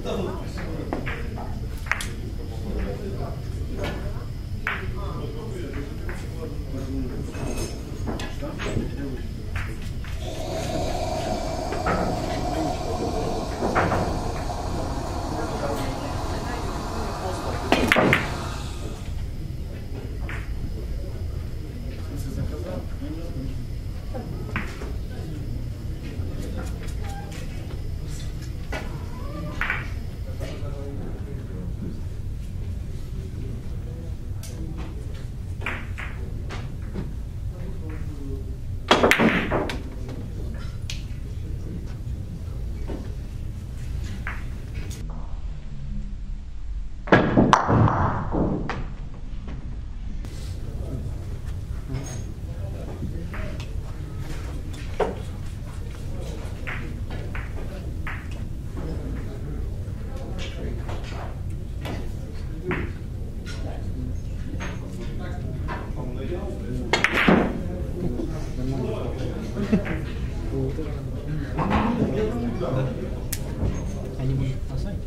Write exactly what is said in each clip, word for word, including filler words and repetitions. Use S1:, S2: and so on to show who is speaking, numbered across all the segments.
S1: Они будут на сайте?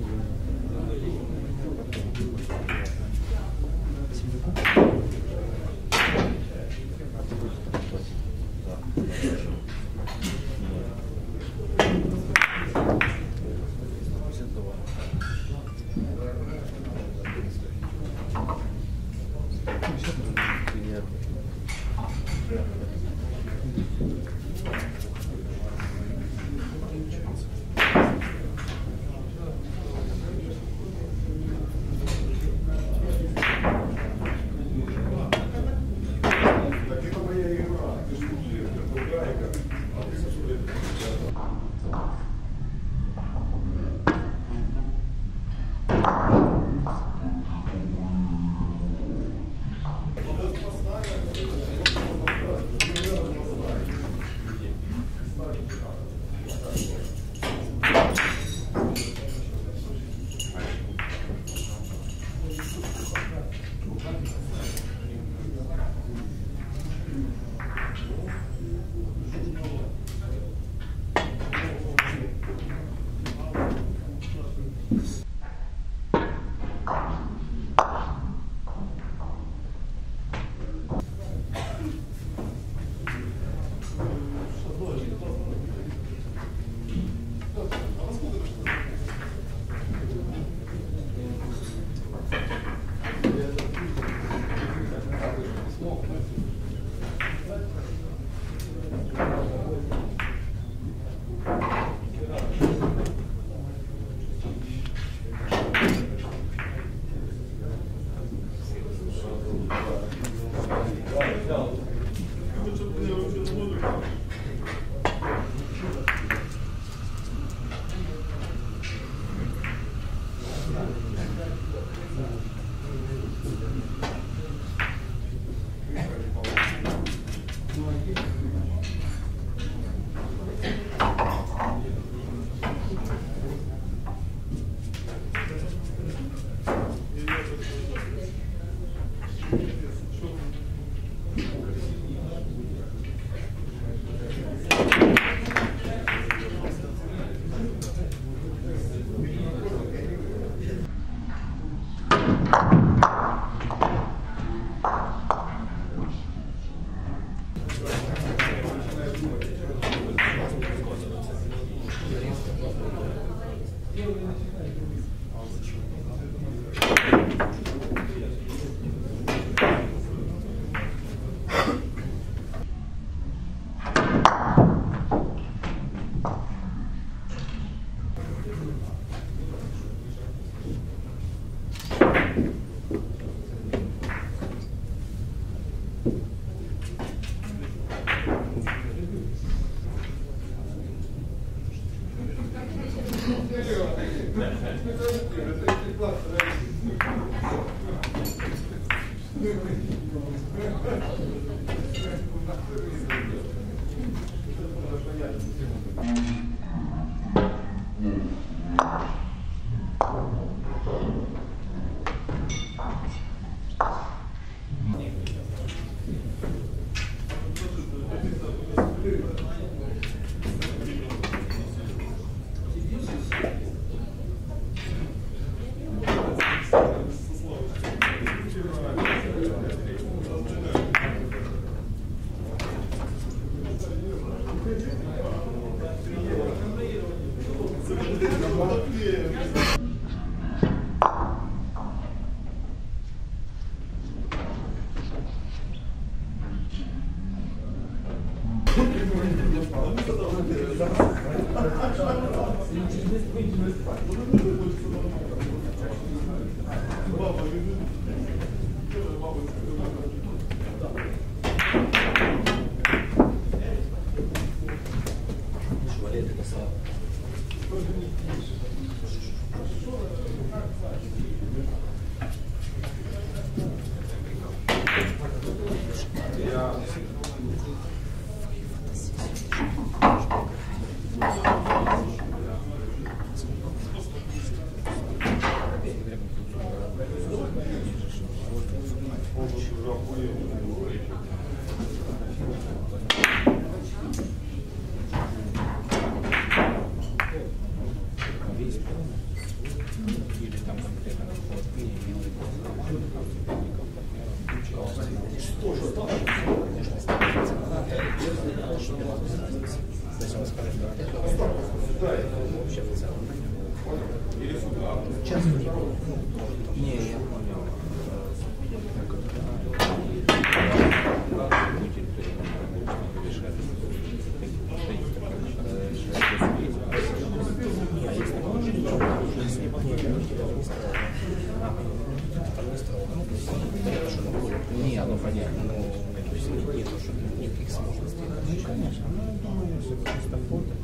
S2: Не, оно понятно, но то есть нет, что никаких сможет сделать.
S1: Ну, конечно, ну, я думаю, если это чисто фото,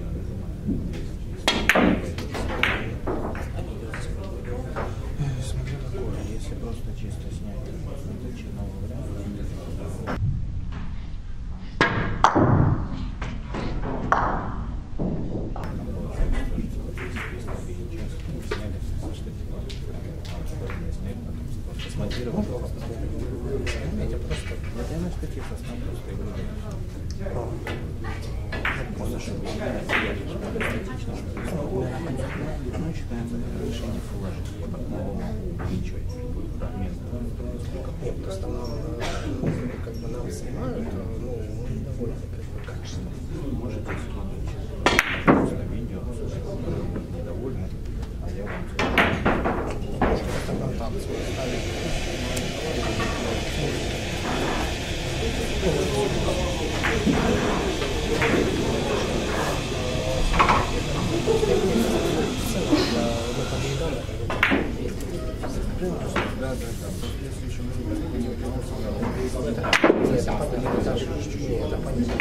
S2: Смотря какое, если просто чисто снять это черновый вариант. Смонтировал просто. Я просто я на штатив основ просто игру. Просто чтобы эстетично, чтобы ну, считается решение Full эйч ди. Я по-новому ничего не будет места.
S3: Нет, просто нам, как бы нам снимают, ну, довольно как бы качественно.
S2: Можете скинуть просто видео, недовольны, а я вам
S3: Может, это контакт свой ставить.
S2: Да, да, да. Если еще не
S3: это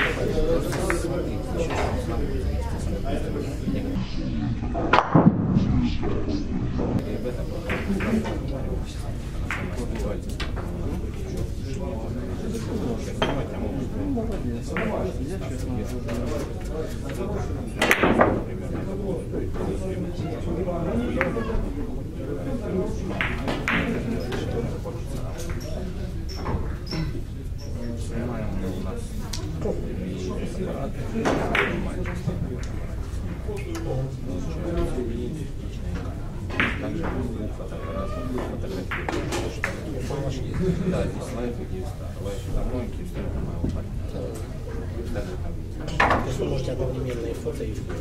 S2: снимаем у нас также фотоаппарат, фотографии. Да, здесь лайф и Киевстар. Лайф домой, Киевстар это моего партнера. Даже там есть.
S3: То есть вы можете одновременно и фото, и видео.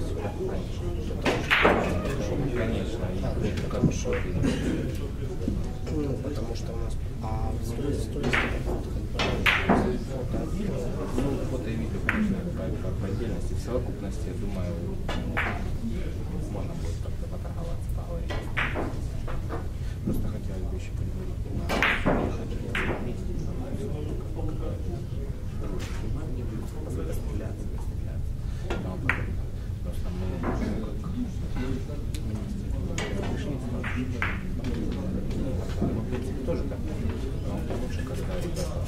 S2: Конечно, и хорошо.
S3: Ну, потому что у нас а стоит стоит фото отдельно.
S2: Ну, фото и видео, конечно, по, по отдельности. В совокупности, я думаю, можно будет как-то поторговаться, поговорить. Просто хотелось бы еще предварительно постреляться, постреляться. Просто мы тоже так, но лучше, когда ребята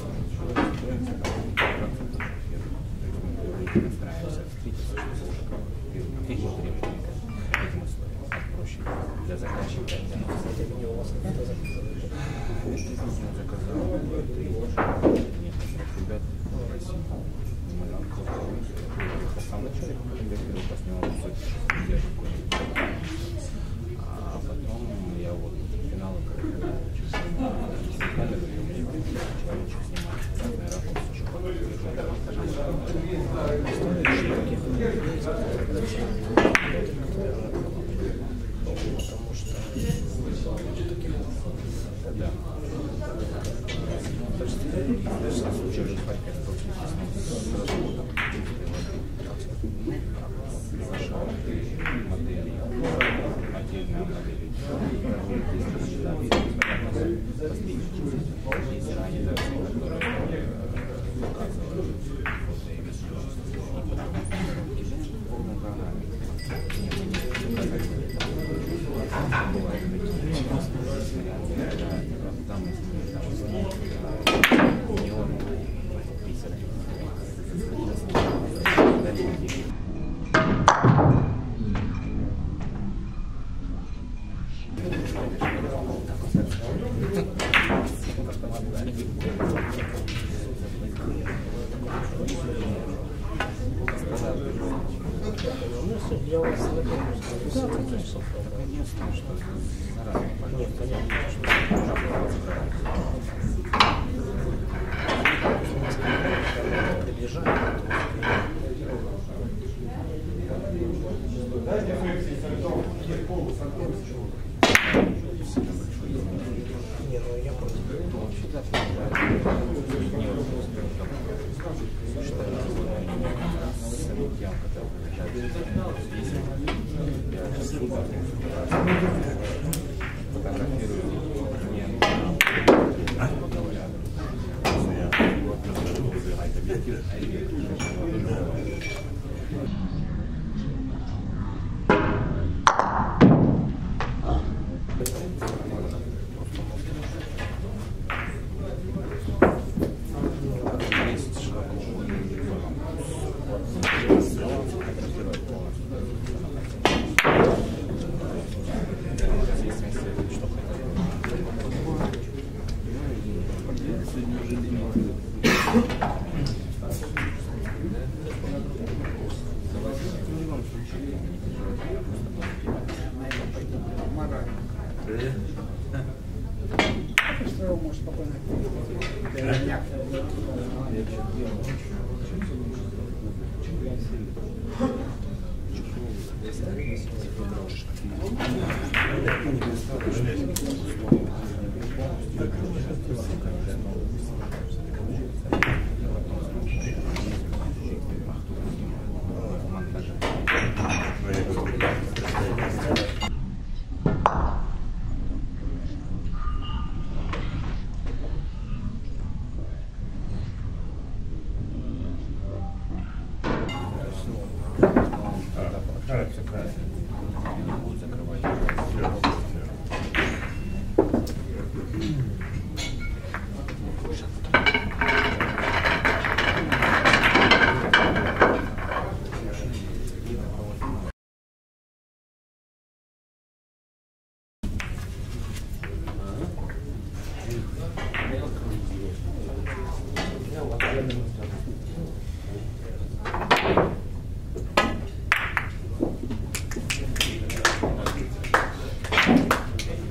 S2: настраиваемся, встретиться, чтобы уже каких требований к этим условиям, так проще для заказчика.
S3: Это видео у вас когда заказывали?
S2: Это видео заказал некоторых ребят в России. Я сам начал фотографировать, поснимал сотни где а потом я вот финал камеры, и мне человечек снимает разные ракурсы, чтобы
S3: потому что
S2: да. В случае же паркет получился с разводом. модели, отдельная модель, есть организации, есть организации, которые показывают фото и видео, и дальше в полной программе. Бывают такие варианты, когда там изменили, там изменили, не он, писали.
S3: Я вас знакомлю.
S2: Да, конечно. Конечно, что заранее понятно. Понятно,
S3: не, ну я против.
S2: вообще да, не что с тем, который приезжает здесь, я сюда фотографирую не говорят.
S1: Может, спокойно.